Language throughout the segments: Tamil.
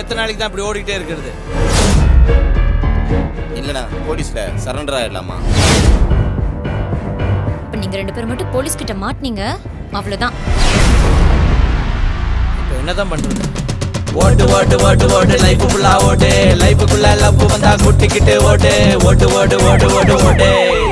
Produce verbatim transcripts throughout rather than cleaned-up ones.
எத்தனை நாளைக்கு தான் இப்படி ஓடிட்டே இருக்கிறது? இல்லண்ணா, போலீஸ்ல சரண்டர் ஆயிடலாமா? இப்ப நீங்க ரெண்டு பேரும் மட்டும் போலீஸ் கிட்ட மாட்டீங்க, அவ்வளவுதான். இப்ப என்னதான் பண்றது? ஓட்டு ஓட்டு ஓட்டு ஓட்டு லைஃப் ஃபுல்லா ஓட்டு, லைஃப்க்குள்ள லவ் வந்தா குட்டிக்கிட்டு ஓட்டு, ஓட்டு ஓட்டு ஓட்டு ஓட்டு ஓட்டு.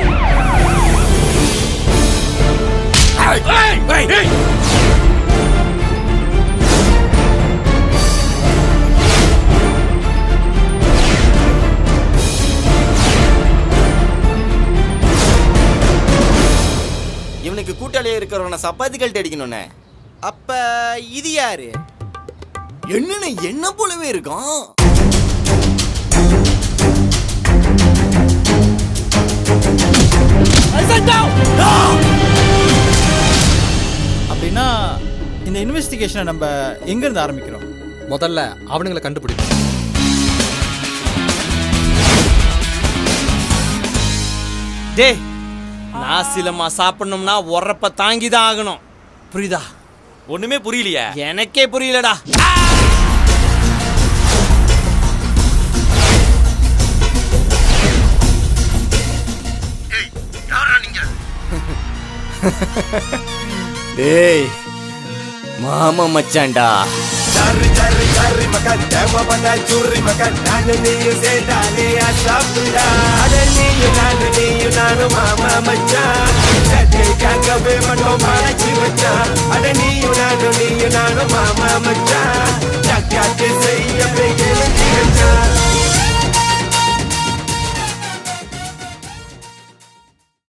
இவனுக்கு கூட்டாளியா இருக்கிறவன சப்பாத்தி கழட்டி அடிக்கணும்னே. அப்ப இது யாரு? என்னன்னு என்ன போலவே இருக்கான். அப்படின்னா இந்த இன்வெஸ்டிகேஷனை நம்ம எங்க இருந்து ஆரம்பிக்கிறோம்? முதல்ல அவனுங்களை கண்டுபிடிக்கும். டேய், நாசிலமா சாப்பிடணும்னா உரப்ப தாங்கிதான் ஆகணும், புரியுதா? ஒண்ணுமே புரியலையா? எனக்கே புரியலடா. டேய், மாமா மச்சான்டா. Cari cari cari makan, dewa pandai curi makan. Nanu niyu sedale asapda. Ada niyu nanu niyu nanu Maama Machan. Jadi kagak mato mana cibaca. Ada niyu nanu niyu nanu Maama Machan. Jaga desa iya begini cibaca.